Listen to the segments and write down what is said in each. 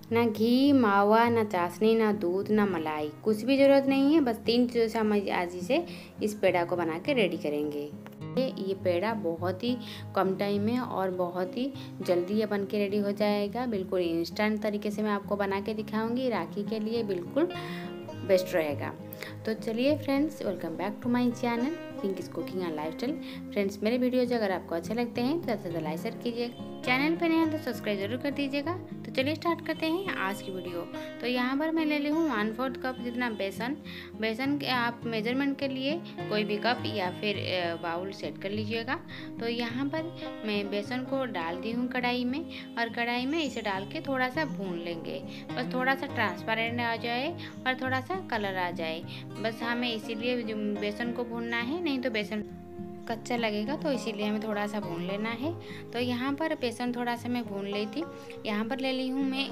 ना घी, मावा, ना चाशनी, ना दूध, ना मलाई, कुछ भी ज़रूरत नहीं है। बस 3 चीज़ों से हम आज इसे इस पेड़ा को बना के रेडी करेंगे। ये पेड़ा बहुत ही कम टाइम में और बहुत ही जल्दी ये बन के रेडी हो जाएगा। बिल्कुल इंस्टेंट तरीके से मैं आपको बना के दिखाऊंगी। राखी के लिए बिल्कुल बेस्ट रहेगा। तो चलिए friends, welcome back to my channel Pinky's cooking and lifestyle. Friends, मेरे वीडियोज अगर आपको अच्छे लगते हैं तो ज़्यादा से ज़्यादा लाइक शेयर कीजिएगा। चैनल पर नए हैं तो सब्सक्राइब जरूर कर दीजिएगा। तो चलिए स्टार्ट करते हैं आज की वीडियो। तो यहाँ पर मैं ले ली हूँ 1/4 कप जितना बेसन के आप मेजरमेंट के लिए कोई भी कप या फिर बाउल सेट कर लीजिएगा। तो यहाँ पर मैं बेसन को डाल दी हूँ कढ़ाई में, और कढ़ाई में इसे डाल के थोड़ा सा भून लेंगे। बस थोड़ा सा ट्रांसपेरेंट आ जाए और थोड़ा सा कलर आ जाए, बस हमें इसीलिए बेसन को भूनना है, नहीं तो बेसन कच्चा लगेगा। तो इसीलिए हमें थोड़ा सा भून लेना है। तो यहाँ पर बेसन थोड़ा सा मैं भून ली थी। यहाँ पर ले ली हूँ मैं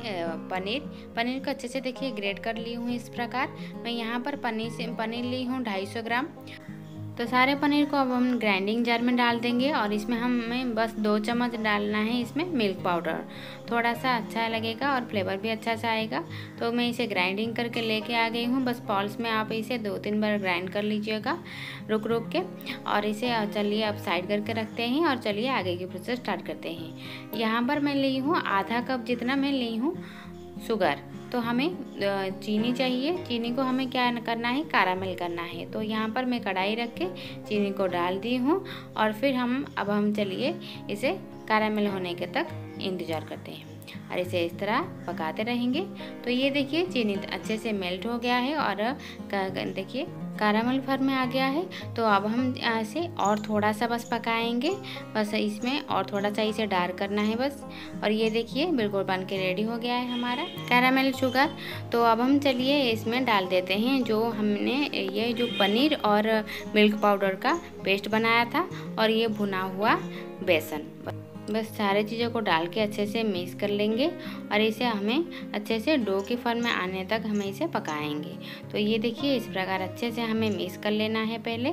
पनीर को अच्छे से देखिए ग्रेट कर ली हूँ। इस प्रकार मैं यहाँ पर पनीर ली हूँ 250 ग्राम। तो सारे पनीर को अब हम ग्राइंडिंग जार में डाल देंगे, और इसमें हमें बस 2 चम्मच डालना है इसमें मिल्क पाउडर। थोड़ा सा अच्छा लगेगा और फ्लेवर भी अच्छा सा आएगा। तो मैं इसे ग्राइंडिंग करके लेके आ गई हूँ। बस पॉल्स में आप इसे 2-3 बार ग्राइंड कर लीजिएगा रुक रुक के। और इसे चलिए अब साइड करके रखते हैं और चलिए आगे की प्रोसेस स्टार्ट करते हैं। यहाँ पर मैं ली हूँ आधा कप जितना मैं ली हूँ शुगर। तो हमें चीनी चाहिए। चीनी को हमें क्या करना है, कैरामल करना है। तो यहाँ पर मैं कढ़ाई रख के चीनी को डाल दी हूँ, और फिर अब हम चलिए इसे कैरामल होने के तक इंतज़ार करते हैं, और इसे इस तरह पकाते रहेंगे। तो ये देखिए चीनी अच्छे से मेल्ट हो गया है और देखिए कैरामल फॉर्म में आ गया है। तो अब हम इसे और थोड़ा सा बस पकाएंगे। बस इसमें और थोड़ा सा इसे डार्क करना है बस। और ये देखिए बिल्कुल बन के रेडी हो गया है हमारा कैरामल शुगर। तो अब हम चलिए इसमें डाल देते हैं जो हमने ये जो पनीर और मिल्क पाउडर का पेस्ट बनाया था, और ये भुना हुआ बेसन। बस सारे चीज़ों को डाल के अच्छे से मिक्स कर लेंगे, और इसे हमें अच्छे से डो की फॉर्म में आने तक हमें इसे पकाएंगे। तो ये देखिए इस प्रकार अच्छे से हमें मिक्स कर लेना है पहले।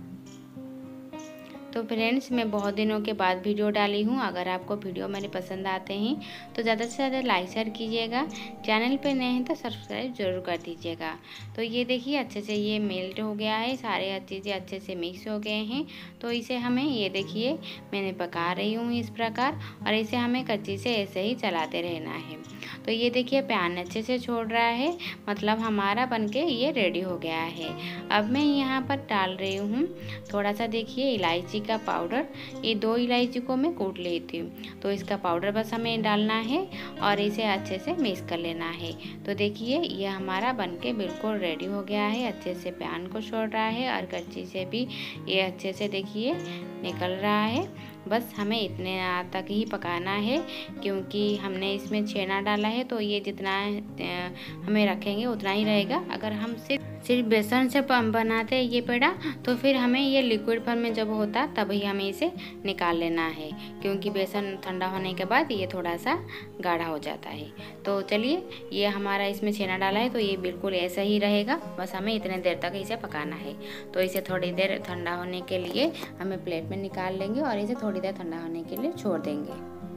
तो फ्रेंड्स, मैं बहुत दिनों के बाद वीडियो डाली हूँ। अगर आपको वीडियो मेरे पसंद आते हैं तो ज़्यादा से ज़्यादा लाइक शेयर कीजिएगा। चैनल पे नए हैं तो सब्सक्राइब जरूर कर दीजिएगा। तो ये देखिए अच्छे से ये मेल्ट हो गया है, सारे चीज़ें अच्छे से मिक्स हो गए हैं। तो इसे हमें ये देखिए मैंने पका रही हूँ इस प्रकार, और इसे हमें कच्ची से ऐसे ही चलाते रहना है। तो ये देखिए पैन अच्छे से छोड़ रहा है, मतलब हमारा बनके ये रेडी हो गया है। अब मैं यहाँ पर डाल रही हूँ थोड़ा सा देखिए इलायची का पाउडर। ये 2 इलायची को मैं कूट ली थी, तो इसका पाउडर बस हमें डालना है और इसे अच्छे से मिक्स कर लेना है। तो देखिए ये हमारा बनके बिल्कुल रेडी हो गया है। अच्छे से पैन को छोड़ रहा है और कच्ची से भी ये अच्छे से देखिए निकल रहा है। बस हमें इतने तक ही पकाना है, क्योंकि हमने इसमें छेना डाला है। तो ये जितना हमें रखेंगे उतना ही रहेगा। अगर हम सिर्फ बेसन से बनाते हैं ये पेड़ा, तो फिर हमें ये लिक्विड फॉर्म में जब होता तभी हमें इसे निकाल लेना है, क्योंकि बेसन ठंडा होने के बाद ये थोड़ा सा गाढ़ा हो जाता है। तो चलिए ये हमारा इसमें छेना डाला है, तो ये बिल्कुल ऐसा ही रहेगा। बस हमें इतने देर तक इसे पकाना है। तो इसे थोड़ी देर ठंडा होने के लिए हमें प्लेट में निकाल लेंगे, और इसे थोड़ी देर ठंडा होने के लिए छोड़ देंगे।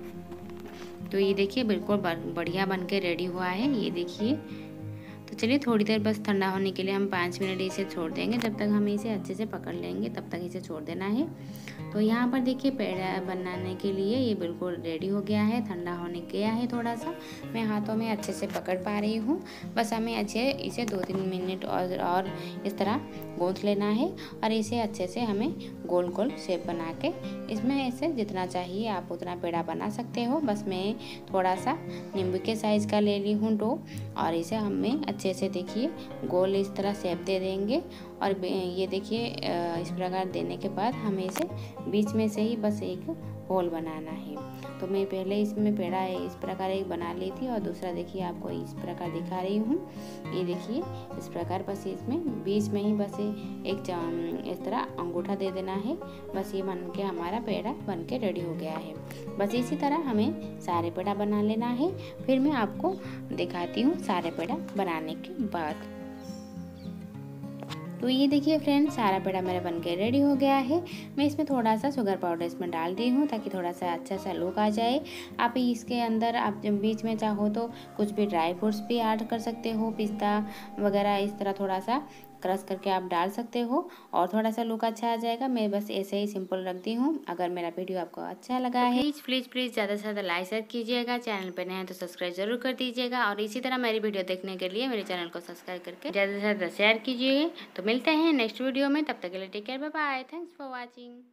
तो ये देखिए बिल्कुल बढ़िया बन के रेडी हुआ है। ये देखिए, तो चलिए थोड़ी देर बस ठंडा होने के लिए हम 5 मिनट इसे छोड़ देंगे। जब तक हम इसे अच्छे से पकड़ लेंगे तब तक इसे छोड़ देना है। तो यहाँ पर देखिए पेड़ा बनाने के लिए ये बिल्कुल रेडी हो गया है, ठंडा होने गया है। थोड़ा सा मैं हाथों में अच्छे से पकड़ पा रही हूँ। बस हमें अच्छे इसे 2-3 मिनट और इस तरह गूँथ लेना है, और इसे अच्छे से हमें गोल गोल शेप बना के इसमें ऐसे जितना चाहिए आप उतना पेड़ा बना सकते हो। बस मैं थोड़ा सा नींबू के साइज़ का ले ली हूँ डो, और इसे हमें अच्छे से देखिए गोल इस तरह शेप दे देंगे। और ये देखिए इस प्रकार देने के बाद हमें इसे बीच में से ही बस एक होल बनाना है। तो मैं पहले इसमें पेड़ा इस प्रकार एक बना ली थी, और दूसरा देखिए आपको इस प्रकार दिखा रही हूँ। ये देखिए इस प्रकार बस इसमें बीच में ही बस एक इस तरह अंगूठा दे देना है। बस ये बन के हमारा पेड़ा बन के रेडी हो गया है। बस इसी तरह हमें सारे पेड़ा बना लेना है। फिर मैं आपको दिखाती हूँ सारे पेड़ा बनाने के बाद। तो ये देखिए फ्रेंड्स, सारा पेड़ा मेरा बन के रेडी हो गया है। मैं इसमें थोड़ा सा शुगर पाउडर इसमें डाल दी हूँ ताकि थोड़ा सा अच्छा सा लुक आ जाए। आप इसके अंदर आप जब बीच में चाहो तो कुछ भी ड्राई फ्रूट्स भी ऐड कर सकते हो, पिस्ता वगैरह इस तरह थोड़ा सा क्रश करके आप डाल सकते हो और थोड़ा सा लुक अच्छा आ जाएगा। मैं बस ऐसे ही सिंपल रखती हूँ। अगर मेरा वीडियो आपको अच्छा लगा है प्लीज़ ज़्यादा से ज़्यादा लाइक शेयर कीजिएगा। चैनल पर नए हैं तो सब्सक्राइब जरूर कर दीजिएगा और इसी तरह मेरी वीडियो देखने के लिए मेरे चैनल को सब्सक्राइब करके ज़्यादा से ज़्यादा शेयर कीजिए। तो मिलते हैं नेक्स्ट वीडियो में, तब तक के लिए take care, bye bye, thanks for watching.